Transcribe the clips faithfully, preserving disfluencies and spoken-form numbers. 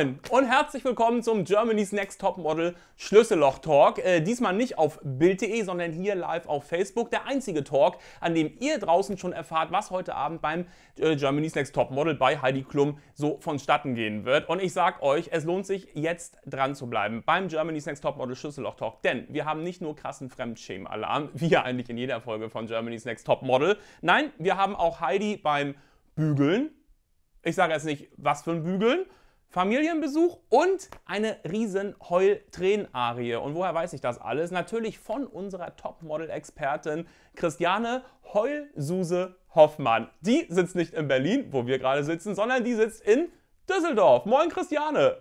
Moin und herzlich willkommen zum Germany's Next Topmodel Schlüsselloch Talk. Äh, diesmal nicht auf Bild punkt de, sondern hier live auf Facebook. Der einzige Talk, an dem ihr draußen schon erfahrt, was heute Abend beim äh, Germany's Next Topmodel bei Heidi Klum so vonstatten gehen wird. Und ich sag euch, es lohnt sich jetzt dran zu bleiben beim Germany's Next Topmodel Schlüsselloch Talk. Denn wir haben nicht nur krassen Fremdschämen-Alarm, wie ja eigentlich in jeder Folge von Germany's Next Topmodel. Nein, wir haben auch Heidi beim Bügeln. Ich sage jetzt nicht, was für ein Bügeln. Familienbesuch und eine riesen Heul-Tränen-Arie. Und woher weiß ich das alles? Natürlich von unserer Topmodel-Expertin Christiane Heul-Suse Hoffmann. Die sitzt nicht in Berlin, wo wir gerade sitzen, sondern die sitzt in Düsseldorf. Moin Christiane!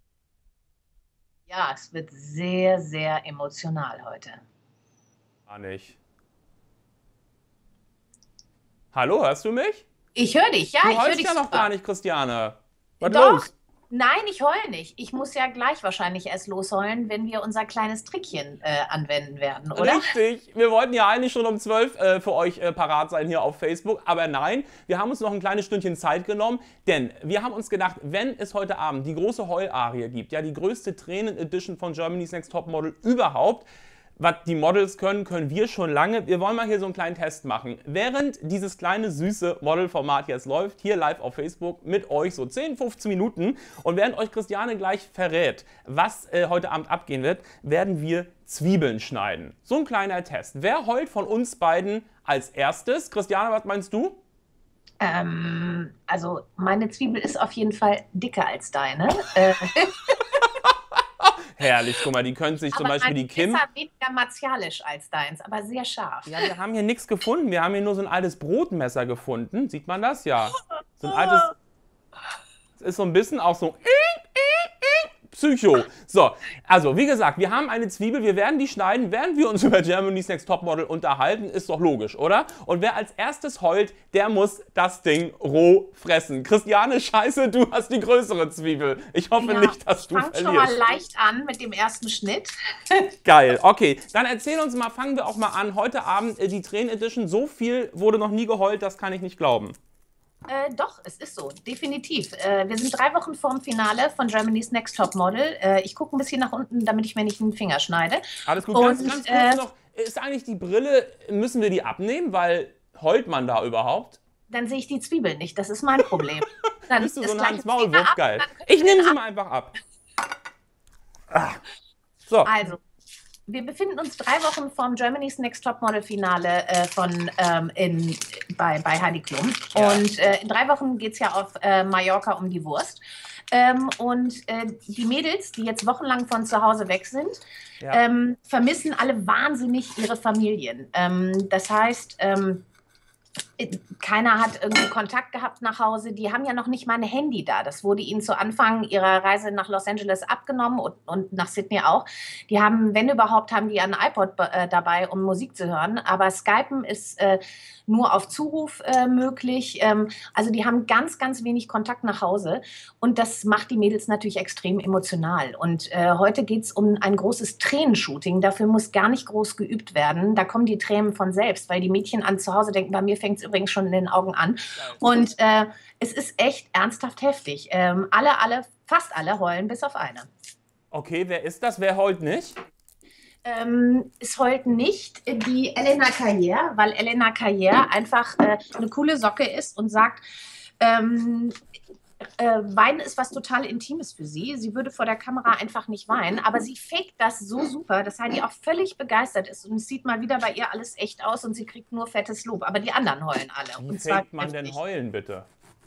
Ja, es wird sehr, sehr emotional heute. Gar nicht. Hallo, hörst du mich? Ich höre dich, ja, du ich höre heulst dich ja noch super. gar nicht, Christiane. Was Doch. los? Nein, ich heule nicht. Ich muss ja gleich wahrscheinlich erst losheulen, wenn wir unser kleines Trickchen äh, anwenden werden, oder? Richtig. Wir wollten ja eigentlich schon um zwölf äh, für euch äh, parat sein hier auf Facebook. Aber nein, wir haben uns noch ein kleines Stündchen Zeit genommen. Denn wir haben uns gedacht, wenn es heute Abend die große Heularie gibt, ja die größte Tränen-Edition von Germany's Next Topmodel überhaupt, was die Models können, können wir schon lange. Wir wollen mal hier so einen kleinen Test machen. Während dieses kleine, süße Modelformat jetzt läuft, hier live auf Facebook mit euch, so zehn, fünfzehn Minuten. Und während euch Christiane gleich verrät, was äh, heute Abend abgehen wird, werden wir Zwiebeln schneiden. So ein kleiner Test. Wer heult von uns beiden als erstes? Christiane, was meinst du? Ähm, also meine Zwiebel ist auf jeden Fall dicker als deine. äh, Herrlich, guck mal, die können sich zum aber Beispiel die Kim... Messer weniger martialisch als deins, aber sehr scharf. Ja, wir haben hier nichts gefunden. Wir haben hier nur so ein altes Brotmesser gefunden. Sieht man das? Ja. So ein altes... Es ist so ein bisschen auch so... Psycho. So, also wie gesagt, wir haben eine Zwiebel, wir werden die schneiden, während wir uns über Germany's Next Topmodel unterhalten, ist doch logisch, oder? Und wer als erstes heult, der muss das Ding roh fressen. Christiane, scheiße, du hast die größere Zwiebel. Ich hoffe Ja, nicht, dass du fang verlierst. schon mal leicht an mit dem ersten Schnitt. Geil, okay. Dann erzähl uns mal, fangen wir auch mal an. Heute Abend äh, die Tränen-Edition. So viel wurde noch nie geheult, das kann ich nicht glauben. Äh, doch, es ist so, definitiv. Äh, wir sind drei Wochen vorm Finale von Germany's Next Topmodel. Äh, ich gucke ein bisschen nach unten, damit ich mir nicht den Finger schneide. Alles gut, Und, ganz, ganz kurz äh, noch. Ist eigentlich die Brille, müssen wir die abnehmen, weil heult man da überhaupt? Dann sehe ich die Zwiebel nicht, das ist mein Problem. Dann Bist du das so ein gleiche Hans-Maulwurf? Finger ab, Geil. dann können Ich wir nehme den sie mal einfach ab. Ah. So. Also, wir befinden uns drei Wochen vom Germany's Next Topmodel Finale äh, von, ähm, in, bei, bei Heidi Klum. Ja. Und äh, in drei Wochen geht es ja auf äh, Mallorca um die Wurst. Ähm, und äh, die Mädels, die jetzt wochenlang von zu Hause weg sind, Ja. ähm, vermissen alle wahnsinnig ihre Familien. Ähm, das heißt, ähm, keiner hat irgendwie Kontakt gehabt nach Hause. Die haben ja noch nicht mal ein Handy da. Das wurde ihnen zu Anfang ihrer Reise nach Los Angeles abgenommen und, und nach Sydney auch. Die haben, wenn überhaupt, haben die einen iPod äh, dabei, um Musik zu hören. Aber Skypen ist äh, nur auf Zuruf äh, möglich. Ähm, also die haben ganz, ganz wenig Kontakt nach Hause. Und das macht die Mädels natürlich extrem emotional. Und äh, heute geht es um ein großes Tränenshooting. Dafür muss gar nicht groß geübt werden. Da kommen die Tränen von selbst, weil die Mädchen an zu Hause denken, bei mir fängt es übrigens schon in den Augen an. Und äh, es ist echt ernsthaft heftig. Ähm, alle, alle, fast alle heulen, bis auf eine. Okay, wer ist das? Wer heult nicht? Ähm, es heult nicht die Elena Carrière, weil Elena Carrière einfach äh, eine coole Socke ist und sagt, ähm, äh, Weinen ist was total Intimes für sie. Sie würde vor der Kamera einfach nicht weinen, aber sie faked das so super, dass Heidi auch völlig begeistert ist. Und es sieht mal wieder bei ihr alles echt aus und sie kriegt nur fettes Lob. Aber die anderen heulen alle. Wie Und zwar fängt man denn heftig. heulen, bitte?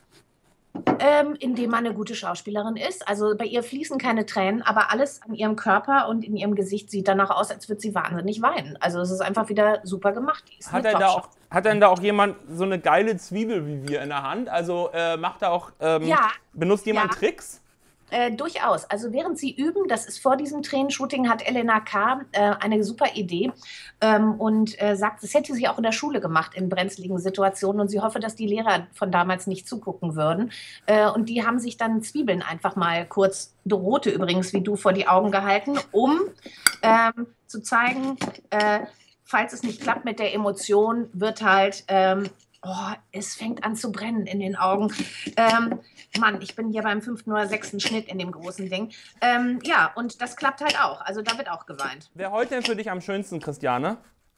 Ähm, indem man eine gute Schauspielerin ist. Also bei ihr fließen keine Tränen, aber alles an ihrem Körper und in ihrem Gesicht sieht danach aus, als würde sie wahnsinnig weinen. Also es ist einfach wieder super gemacht. Die ist Hat, eine er da auch, Top-Schauspielerin. hat denn da auch jemand so eine geile Zwiebel wie wir in der Hand? Also äh, macht da auch, ähm, Ja. benutzt jemand Ja. Tricks? Äh, durchaus. Also während sie üben, das ist vor diesem Tränenshooting, hat Elena K. Äh, eine super Idee ähm, und äh, sagt, das hätte sie auch in der Schule gemacht in brenzligen Situationen und sie hoffe, dass die Lehrer von damals nicht zugucken würden. Äh, und die haben sich dann Zwiebeln einfach mal kurz, rote übrigens, wie du, vor die Augen gehalten, um ähm, zu zeigen, äh, falls es nicht klappt mit der Emotion, wird halt ähm, Oh, es fängt an zu brennen in den Augen. Ähm, Mann, ich bin hier beim fünften oder sechsten Schnitt in dem großen Ding. Ähm, ja, und das klappt halt auch. Also da wird auch geweint. Wer heult denn für dich am schönsten, Christiane?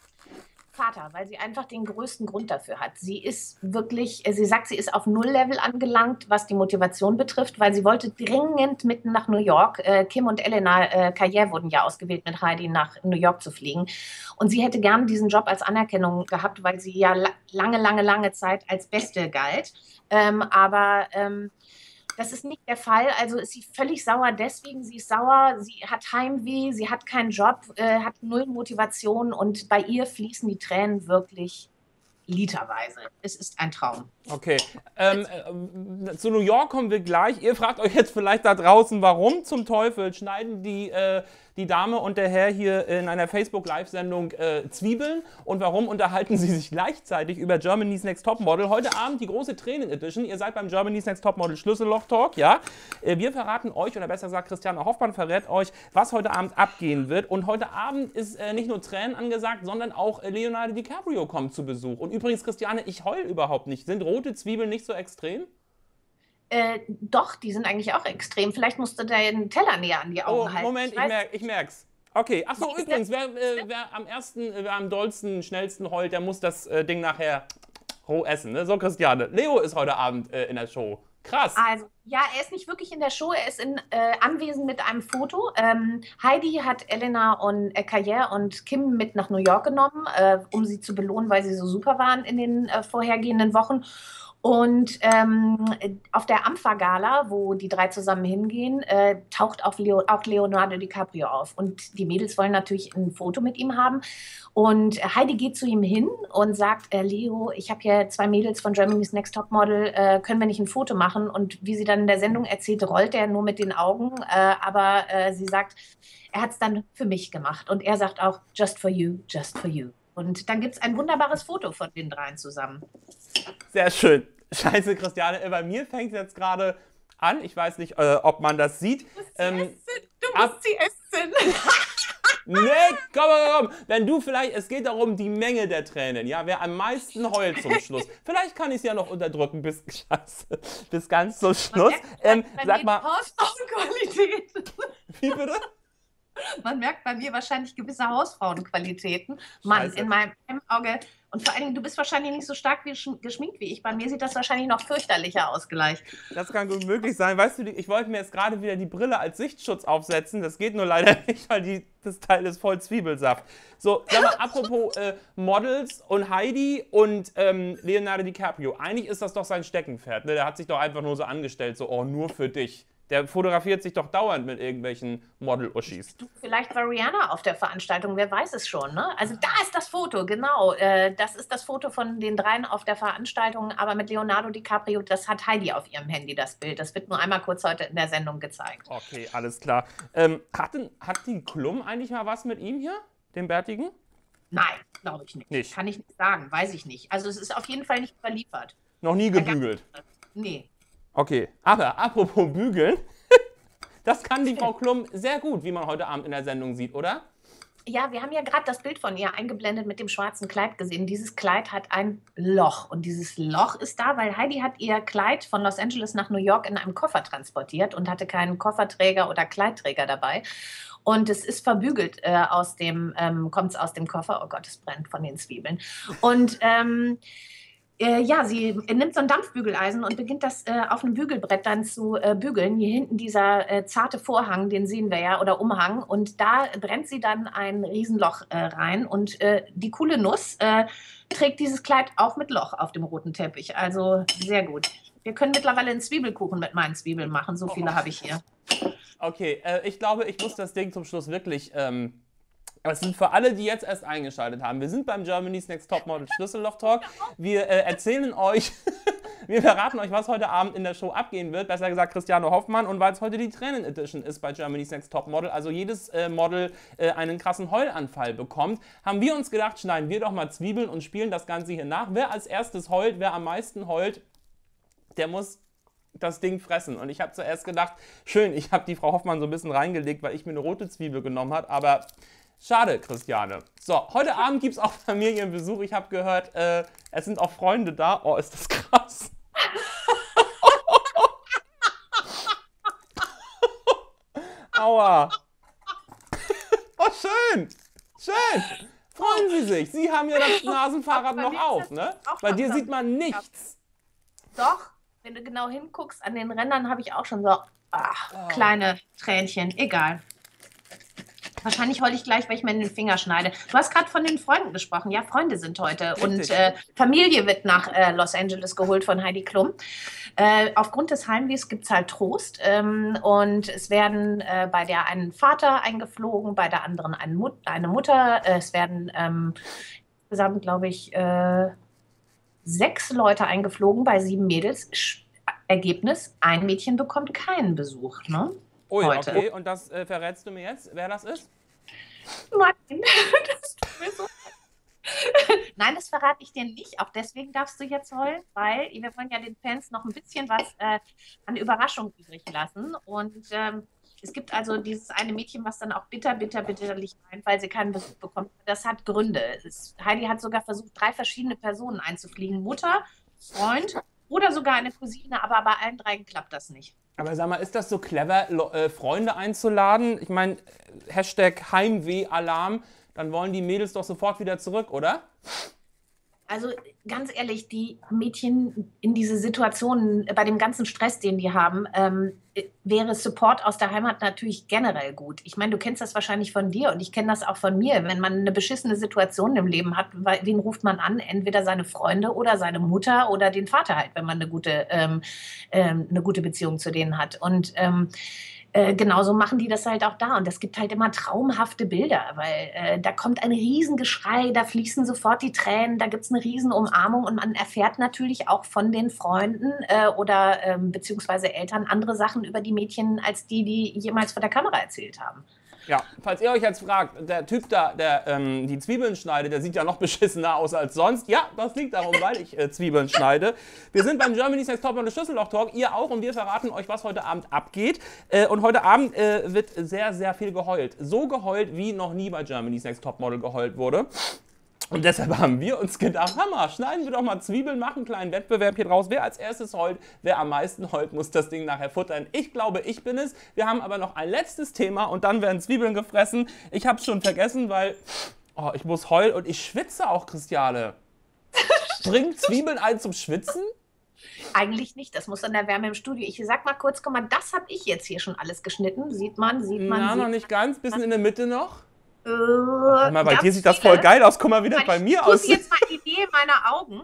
Vater, weil sie einfach den größten Grund dafür hat. Sie ist wirklich, sie sagt, sie ist auf Null-Level angelangt, was die Motivation betrifft, weil sie wollte dringend mitten nach New York. Äh, Kim und Elena äh, Carrière wurden ja ausgewählt, mit Heidi nach New York zu fliegen. Und sie hätte gern diesen Job als Anerkennung gehabt, weil sie ja la lange, lange, lange Zeit als Beste galt. Ähm, aber ähm, das ist nicht der Fall. Also ist sie völlig sauer deswegen. Sie ist sauer, sie hat Heimweh, sie hat keinen Job, äh, hat null Motivation und bei ihr fließen die Tränen wirklich literweise. Es ist ein Traum. Okay, ähm, äh, zu New York kommen wir gleich. Ihr fragt euch jetzt vielleicht da draußen, warum zum Teufel schneiden die, äh, die Dame und der Herr hier in einer Facebook-Live-Sendung äh, Zwiebeln und warum unterhalten sie sich gleichzeitig über Germany's Next Topmodel. Heute Abend die große Tränen-Edition. Ihr seid beim Germany's Next Topmodel Schlüsselloch-Talk, ja? Äh, wir verraten euch, oder besser gesagt Christiane Hoffmann verrät euch, was heute Abend abgehen wird. Und heute Abend ist äh, nicht nur Tränen angesagt, sondern auch äh, Leonardo DiCaprio kommt zu Besuch. Und übrigens, Christiane, ich heul überhaupt nicht. Sind rote Zwiebeln nicht so extrem? Äh, doch, die sind eigentlich auch extrem. Vielleicht musst du deinen Teller näher an die Augen Oh, halten. Moment, ich, weiß, merk, ich merk's. Okay, achso, Ist übrigens, das- wer, äh, wer am ersten, äh, wer am dollsten, schnellsten heult, der muss das äh, Ding nachher roh essen. Ne? So, Christiane. Leo ist heute Abend äh, in der Show. Krass. Also, ja, er ist nicht wirklich in der Show, er ist in, äh, anwesend mit einem Foto. Ähm, Heidi hat Elena und äh, Carrière und Kim mit nach New York genommen, äh, um sie zu belohnen, weil sie so super waren in den äh, vorhergehenden Wochen. Und ähm, auf der Ampha-Gala, wo die drei zusammen hingehen, äh, taucht auch, Leo, auch Leonardo DiCaprio auf. Und die Mädels wollen natürlich ein Foto mit ihm haben. Und Heidi geht zu ihm hin und sagt, äh, Leo, ich habe hier zwei Mädels von Germany's Next Topmodel, äh, können wir nicht ein Foto machen? Und wie sie dann in der Sendung erzählt, rollt er nur mit den Augen. Äh, aber äh, sie sagt, er hat es dann für mich gemacht. Und er sagt auch, just for you, just for you. Und dann gibt es ein wunderbares Foto von den dreien zusammen. Sehr schön. Scheiße, Christiane, äh, bei mir fängt es jetzt gerade an. Ich weiß nicht, äh, ob man das sieht. Du musst Ähm, sie essen. Du ab- musst sie essen. Nee, komm, komm, komm. Wenn du vielleicht, es geht darum, die Menge der Tränen, ja, wer am meisten heult zum Schluss. Vielleicht kann ich es ja noch unterdrücken bis, Scheiße, bis ganz zum Schluss. Ähm, sag mal, Hausfrauenqualität. wie bitte? Man merkt bei mir wahrscheinlich gewisse Hausfrauenqualitäten. Mann, Scheiße. in meinem Auge. Und vor allen Dingen, du bist wahrscheinlich nicht so stark wie sch- geschminkt wie ich. Bei mir sieht das wahrscheinlich noch fürchterlicher aus gleich. Das kann gut möglich sein. Weißt du, ich wollte mir jetzt gerade wieder die Brille als Sichtschutz aufsetzen. Das geht nur leider nicht, weil die, das Teil ist voll Zwiebelsaft. So, sag mal, apropos äh, Models und Heidi und ähm, Leonardo DiCaprio. Eigentlich ist das doch sein Steckenpferd. Ne? Der hat sich doch einfach nur so angestellt, so, oh, nur für dich. Der fotografiert sich doch dauernd mit irgendwelchen Model-Uschis. Du, vielleicht war Rihanna auf der Veranstaltung, wer weiß es schon, ne? Also da ist das Foto, genau. Äh, das ist das Foto von den dreien auf der Veranstaltung, aber mit Leonardo DiCaprio, das hat Heidi auf ihrem Handy, das Bild. Das wird nur einmal kurz heute in der Sendung gezeigt. Okay, alles klar. Ähm, hat, denn, hat die Klum eigentlich mal was mit ihm hier, dem Bärtigen? Nein, glaube ich nicht. Nicht. Kann ich nicht sagen, weiß ich nicht. Also es ist auf jeden Fall nicht überliefert. Noch nie gebügelt. Nee. Okay, aber apropos bügeln, das kann die Frau Klum sehr gut, wie man heute Abend in der Sendung sieht, oder? Ja, wir haben ja gerade das Bild von ihr eingeblendet mit dem schwarzen Kleid gesehen. Dieses Kleid hat ein Loch. Und dieses Loch ist da, weil Heidi hat ihr Kleid von Los Angeles nach New York in einem Koffer transportiert und hatte keinen Kofferträger oder Kleidträger dabei. Und es ist verbügelt äh, aus dem, ähm, kommt es aus dem Koffer. Oh Gott, es brennt von den Zwiebeln. Und ähm, Äh, ja, sie nimmt so ein Dampfbügeleisen und beginnt das äh, auf einem Bügelbrett dann zu äh, bügeln. Hier hinten dieser äh, zarte Vorhang, den sehen wir ja, oder Umhang. Und da brennt sie dann ein Riesenloch äh, rein. Und äh, die coole Nuss äh, trägt dieses Kleid auch mit Loch auf dem roten Teppich. Also sehr gut. Wir können mittlerweile einen Zwiebelkuchen mit meinen Zwiebeln machen. So viele Oh. habe ich hier. Okay, äh, ich glaube, ich muss das Ding zum Schluss wirklich... Ähm Das sind für alle, die jetzt erst eingeschaltet haben. Wir sind beim Germany's Next Topmodel Schlüsselloch-Talk. Wir äh, erzählen euch, wir verraten euch, was heute Abend in der Show abgehen wird. Besser gesagt Christiane Hoffmann. Und weil es heute die Tränen-Edition ist bei Germany's Next Topmodel, also jedes äh, Model äh, einen krassen Heulanfall bekommt, haben wir uns gedacht, schneiden wir doch mal Zwiebeln und spielen das Ganze hier nach. Wer als erstes heult, wer am meisten heult, der muss das Ding fressen. Und ich habe zuerst gedacht, schön, ich habe die Frau Hoffmann so ein bisschen reingelegt, weil ich mir eine rote Zwiebel genommen habe, aber Schade, Christiane. So, heute Abend gibt es auch Familienbesuch. Ich habe gehört, äh, es sind auch Freunde da. Oh, ist das krass. Aua. Oh, schön. Schön. Freuen Sie sich. Sie haben ja das Nasenfahrrad noch auf, ne? Bei dir sieht man nichts. Doch, wenn du genau hinguckst, an den Rändern habe ich auch schon so ach, oh. kleine Tränchen. Egal. Wahrscheinlich heule ich gleich, weil ich mir in den Finger schneide. Du hast gerade von den Freunden gesprochen. Ja, Freunde sind heute. Richtig. Und äh, Familie wird nach äh, Los Angeles geholt von Heidi Klum. Äh, aufgrund des Heimwehs gibt es halt Trost. Ähm, und es werden äh, bei der einen Vater eingeflogen, bei der anderen eine, Mut eine Mutter. Äh, es werden ähm, insgesamt, glaube ich, äh, sechs Leute eingeflogen bei sieben Mädels. Ergebnis, ein Mädchen bekommt keinen Besuch, ne? Ui, heute. Okay, und das äh, verrätst du mir jetzt, wer das ist? Nein, das tut mir so leid. Nein, das verrate ich dir nicht. Auch deswegen darfst du jetzt heulen, weil wir wollen ja den Fans noch ein bisschen was äh, an Überraschung übrig lassen. Und ähm, es gibt also dieses eine Mädchen, was dann auch bitter, bitter, bitterlich weint, weil sie keinen Besuch bekommt. Das hat Gründe. Es, Heidi hat sogar versucht, drei verschiedene Personen einzufliegen. Mutter, Freund oder sogar eine Cousine, aber bei allen dreien klappt das nicht. Aber sag mal, ist das so clever, äh, Freunde einzuladen? Ich meine, Hashtag Heimweh-Alarm, dann wollen die Mädels doch sofort wieder zurück, oder? Also ganz ehrlich, die Mädchen in diese Situationen, bei dem ganzen Stress, den die haben, ähm, wäre Support aus der Heimat natürlich generell gut. Ich meine, du kennst das wahrscheinlich von dir und ich kenne das auch von mir. Wenn man eine beschissene Situation im Leben hat, wen ruft man an? Entweder seine Freunde oder seine Mutter oder den Vater halt, wenn man eine gute, ähm, ähm, eine gute Beziehung zu denen hat. Und ähm, Äh, genauso machen die das halt auch da. Und es gibt halt immer traumhafte Bilder, weil äh, da kommt ein Riesengeschrei, da fließen sofort die Tränen, da gibt es eine Riesenumarmung und man erfährt natürlich auch von den Freunden äh, oder äh, beziehungsweise Eltern andere Sachen über die Mädchen, als die, die jemals vor der Kamera erzählt haben. Ja, falls ihr euch jetzt fragt, der Typ da, der ähm, die Zwiebeln schneidet, der sieht ja noch beschissener aus als sonst. Ja, das liegt darum, weil ich äh, Zwiebeln schneide. Wir sind beim Germany's Next Topmodel Schlüsselloch-Talk, ihr auch, und wir verraten euch, was heute Abend abgeht. Äh, und heute Abend äh, wird sehr, sehr viel geheult. So geheult, wie noch nie bei Germany's Next Topmodel geheult wurde. Und deshalb haben wir uns gedacht, Hammer, schneiden wir doch mal Zwiebeln, machen einen kleinen Wettbewerb hier draus. Wer als erstes heult, wer am meisten heult, muss das Ding nachher futtern. Ich glaube, ich bin es. Wir haben aber noch ein letztes Thema und dann werden Zwiebeln gefressen. Ich habe es schon vergessen, weil oh, ich muss heulen und ich schwitze auch, Christiane. Bringt Zwiebeln einen zum Schwitzen? Eigentlich nicht, das muss an der Wärme im Studio. Ich sag mal kurz, guck mal, das habe ich jetzt hier schon alles geschnitten. Sieht man, sieht man. Na, sieht noch nicht ganz, bisschen in der Mitte noch. Äh, Ach, mal, bei dir sieht das voll geil aus. Guck mal, wie das bei mir aussieht. Ich jetzt mal die Idee meiner Augen.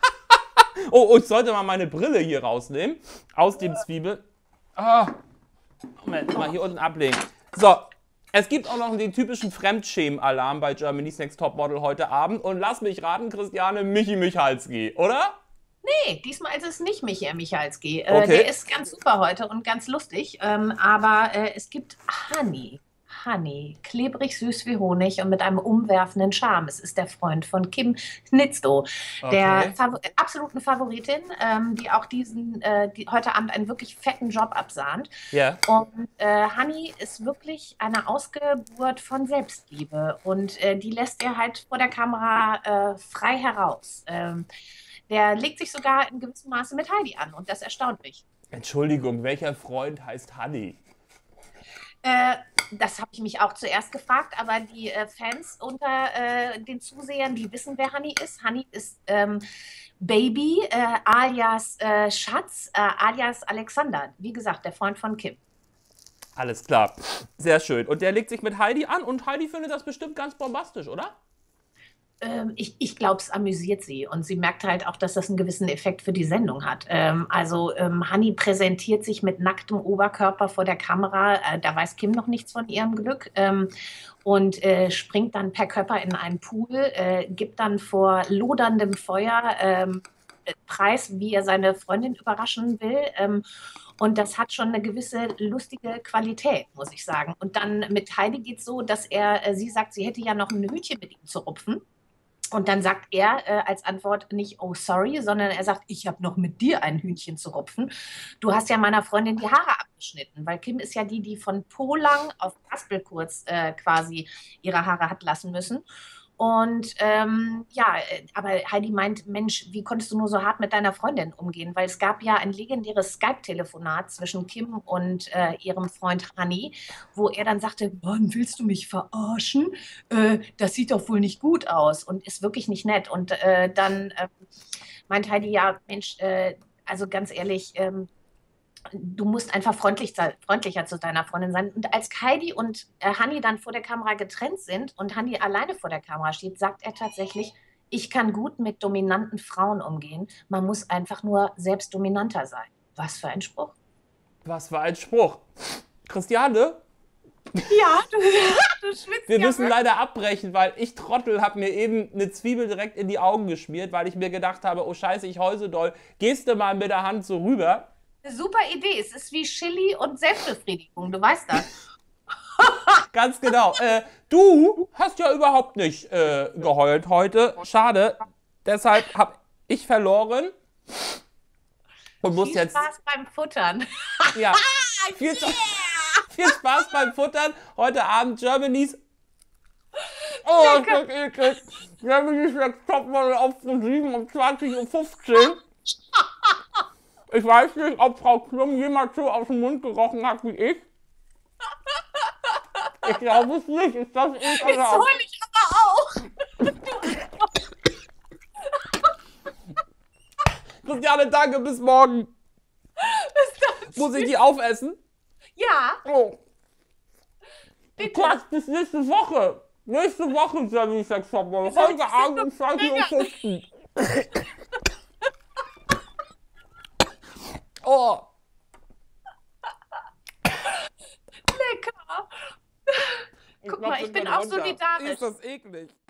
oh, oh, ich sollte mal meine Brille hier rausnehmen. Aus dem Zwiebel. Ah. Moment, mal hier unten ablegen. So, es gibt auch noch den typischen Fremdschämen-Alarm bei Germany's Next Topmodel heute Abend. Und lass mich raten, Christiane, Michi Michalski, oder? Nee, diesmal ist es nicht Michael Michalski. Äh, okay. Der ist ganz super heute und ganz lustig. Ähm, aber äh, es gibt Honey. Honey, klebrig süß wie Honig und mit einem umwerfenden Charme. Es ist der Freund von Kim Snitzo, okay. der Fav absoluten Favoritin, ähm, die auch diesen äh, die heute Abend einen wirklich fetten Job absahnt. Yeah. Und äh, Honey ist wirklich eine Ausgeburt von Selbstliebe und äh, die lässt er halt vor der Kamera äh, frei heraus. Ähm, der legt sich sogar in gewissem Maße mit Heidi an und das erstaunt mich. Entschuldigung, welcher Freund heißt Honey? Äh, das habe ich mich auch zuerst gefragt, aber die äh, Fans unter äh, den Zusehern, die wissen, wer Honey ist. Honey ist ähm, Baby, äh, alias äh, Schatz, äh, alias Alexander. Wie gesagt, der Freund von Kim. Alles klar, sehr schön. Und der legt sich mit Heidi an und Heidi findet das bestimmt ganz bombastisch, oder? Ähm, ich ich glaube, es amüsiert sie und sie merkt halt auch, dass das einen gewissen Effekt für die Sendung hat. Ähm, also ähm, Honey präsentiert sich mit nacktem Oberkörper vor der Kamera, äh, da weiß Kim noch nichts von ihrem Glück ähm, und äh, springt dann per Körper in einen Pool, äh, gibt dann vor loderndem Feuer ähm, Preis, wie er seine Freundin überraschen will. Ähm, und das hat schon eine gewisse lustige Qualität, muss ich sagen. Und dann mit Heidi geht es so, dass er, äh, sie sagt, sie hätte ja noch ein Hütchen mit ihm zu rupfen. Und dann sagt er äh, als Antwort nicht, oh sorry, sondern er sagt, ich habe noch mit dir ein Hühnchen zu rupfen. Du hast ja meiner Freundin die Haare abgeschnitten, weil Kim ist ja die, die von Po lang auf Raspelkurz äh, quasi ihre Haare hat lassen müssen. Und ähm, ja, äh, aber Heidi meint, Mensch, wie konntest du nur so hart mit deiner Freundin umgehen? Weil es gab ja ein legendäres Skype-Telefonat zwischen Kim und äh, ihrem Freund Hani, wo er dann sagte, Mann, willst du mich verarschen? Äh, das sieht doch wohl nicht gut aus und ist wirklich nicht nett. Und äh, dann äh, meint Heidi, ja, Mensch, äh, also ganz ehrlich, ähm, du musst einfach freundlich, freundlicher zu deiner Freundin sein. Und als Heidi und äh, Hani dann vor der Kamera getrennt sind und Hani alleine vor der Kamera steht, sagt er tatsächlich, ich kann gut mit dominanten Frauen umgehen. Man muss einfach nur selbst dominanter sein. Was für ein Spruch. Was für ein Spruch. Christiane? Ja, du, du schwitzt. Wir ja müssen wirklich. leider abbrechen, weil ich Trottel habe mir eben eine Zwiebel direkt in die Augen geschmiert, weil ich mir gedacht habe, oh scheiße, ich heuse doll. Gehst du mal mit der Hand so rüber? Eine super Idee. Es ist wie Chili und Selbstbefriedigung. Du weißt das. Ganz genau. Äh, du hast ja überhaupt nicht äh, geheult heute. Schade. Deshalb habe ich verloren. Und muss Viel jetzt. Spaß beim Futtern. Ja. Viel, Yeah! viel Spaß beim Futtern. Heute Abend Germany's. Oh, ist das eklig. Germany's Next Topmodel auf ProSieben um zwanzig Uhr fünfzehn. Ich weiß nicht, ob Frau Klum jemals so aus dem Mund gerochen hat wie ich. Ich glaube es nicht. Ist das Jetzt ekelhaft? heul ich aber auch. Christiane, danke, bis morgen. Bis dann. Muss ich die aufessen? Ja, Oh. bitte. Quatsch, bis nächste Woche. Nächste Woche Germany's Next Topmodel. Heute Abend um zwanzig Uhr fünfzehn. Oh. Lecker. Guck mal, ich bin auch solidarisch. Ist das eklig.